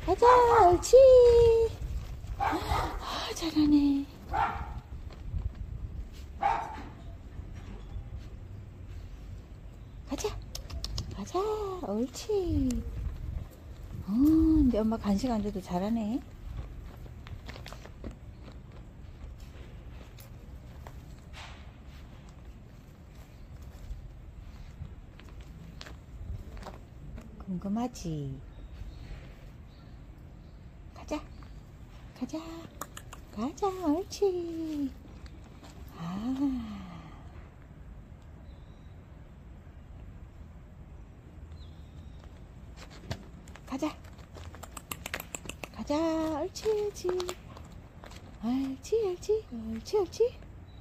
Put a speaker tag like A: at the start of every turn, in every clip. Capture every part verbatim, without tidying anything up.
A: 가자, 옳지. 아, 잘하네. 가자, 가자, 옳지. 어, 근데 엄마 간식 안 줘도 잘하네. 궁금하지? 가자, 가자, 가자, 옳지. 아, 가자, 가자, 옳지, 옳지. 옳지, 옳지, 옳지, 옳지.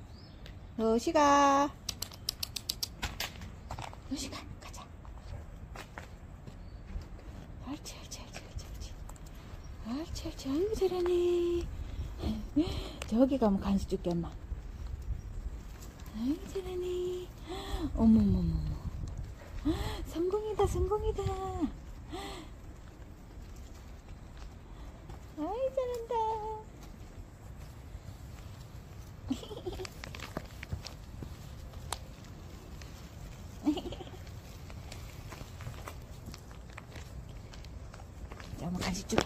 A: 어시가, 어시가, 가자. 옳지, 옳지, 옳지, 옳지, 옳지. 옳지, 옳지, 아이고, 잘하네. 저기 가면 간식 줄게, 엄마. 아이고, 잘하네. 어머머머머. 성공이다, 성공이다. 아이, 잘한다. 자, 엄마 간식 줄게.